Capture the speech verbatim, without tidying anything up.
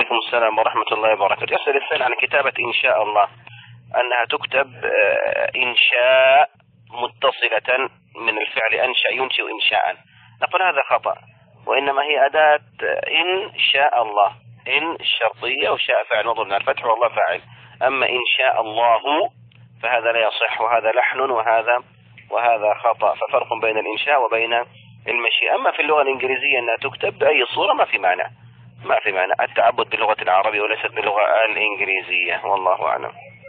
وعليكم السلام ورحمة الله وبركاته. يسأل السائل عن كتابة إن شاء الله أنها تكتب إنشاء متصلة من الفعل أنشأ ينشئ إنشاء. نقول هذا خطأ، وإنما هي أداة إن شاء الله، إن الشرطية وشاء فاعل مضروب من الفتح والله فاعل. أما إن شاء الله فهذا لا يصح، وهذا لحن وهذا وهذا خطأ. ففرق بين الإنشاء وبين المشيئة. أما في اللغة الإنجليزية أنها تكتب بأي صورة ما في معنى، ما في معنى. التعبد باللغة العربية وليست باللغة الإنجليزية، والله أعلم.